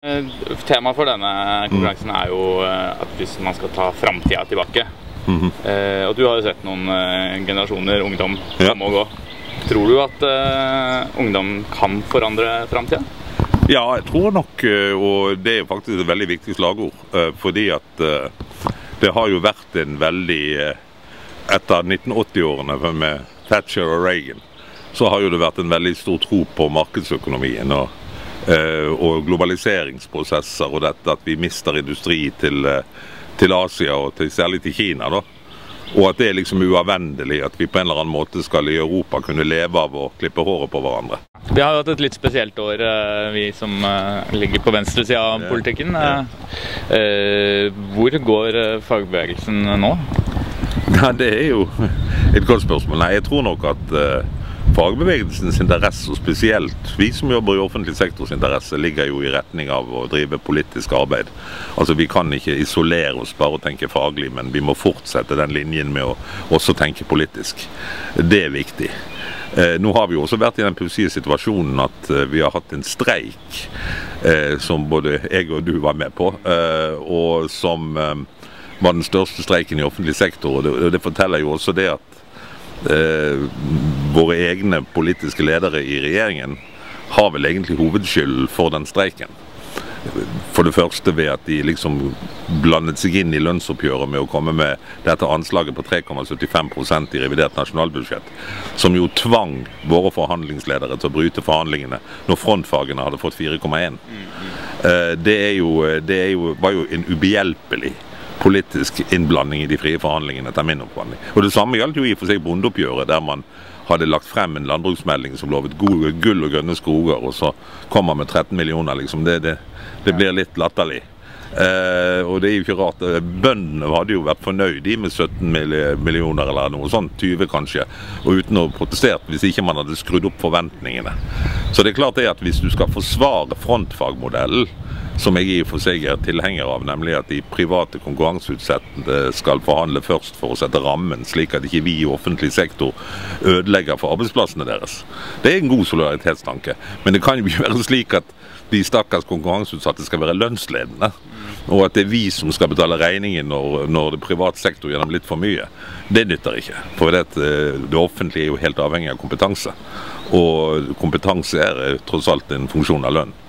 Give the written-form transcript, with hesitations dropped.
Temaet for denne konkurransen jo at hvis man skal ta fremtiden tilbake. Og du har jo sett noen generasjoner ungdom komme og gå. Tror du at ungdom kan forandre fremtiden? Ja, jeg tror nok, og det faktisk et veldig viktig slagord, fordi at det har jo vært en veldig, etter 1980-årene med Thatcher og Reagan, så har jo det vært en veldig stor tro på markedsøkonomien og globaliseringsprosesser, og dette at vi mister industri til Asia og særlig til Kina da. Og at det liksom uavvendelig at vi på en eller annen måte skal i Europa kunne leve av å klippe håret på hverandre. Vi har jo hatt et litt spesielt år, vi som ligger på venstre siden av politikken. Hvor går fagbevegelsen nå? Ja, det jo et godt spørsmål. Nei, jeg tror nok at fagbevegelsens interesse, og spesielt vi som jobber i offentlig sektors interesse, ligger jo i retning av å drive politisk arbeid. Altså vi kan ikke isolere oss bare og tenke faglig, men vi må fortsette den linjen med å også tenke politisk. Det viktig. Nå har vi jo også vært i den pussige situasjonen at vi har hatt en streik som både jeg og du var med på, og som var den største streiken i offentlig sektor, og det forteller jo også det at våre egne politiske ledere i regjeringen har vel egentlig hovedskyld for den streiken. For det første ved at de liksom blandet seg inn i lønnsoppgjøret med å komme med dette anslaget på 3,75% i revidert nasjonalbudsjett, som jo tvang våre forhandlingsledere til å bryte forhandlingene når frontfagene hadde fått 4,1. Det var jo en ubehjelpelig politisk innblanding i de frie forhandlingene etter min oppfatning. Og det samme gjaldt jo i for seg bondeoppgjøret, der man hadde lagt frem en landbruksmelding som lovet gull og grønne skoger, og så kom man med 13 millioner, liksom. Det blir litt latterlig. Og det jo ikke rart. Bøndene hadde jo vært fornøyd med 17 millioner eller noe sånt, 20 kanskje, og uten å protestere hvis ikke man hadde skrudd opp forventningene. Så det klart at hvis du skal forsvare frontfagmodellen, som jeg i og for seg tilhenger av, nemlig at de private konkurranseutsettende skal forhandle først for å sette rammen, slik at ikke vi i offentlig sektor ødelegger for arbeidsplassene deres. Det en god solidaritetstanke, men det kan jo være slik at de stakkars konkurranseutsatte skal være lønnsledende, og at det vi som skal betale regningen når det private sektor gjør dem litt for mye. Det nytter ikke, for det offentlige jo helt avhengig av kompetanse, og kompetanse tross alt en funksjon av lønn.